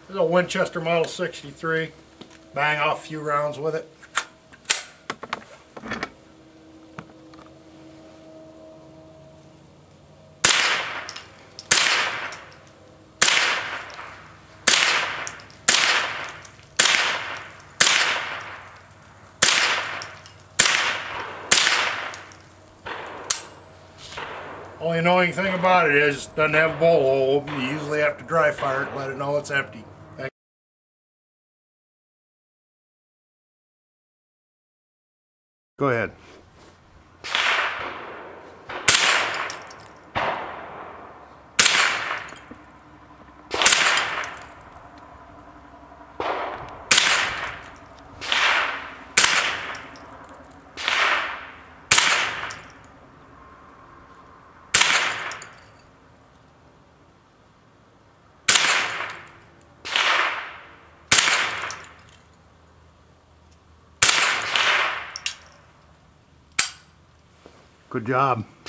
This is a Winchester Model 63. Bang off a few rounds with it. Only annoying thing about it is it doesn't have a bowl hole. You usually have to dry fire it to let it know it's empty. Go ahead. Good job.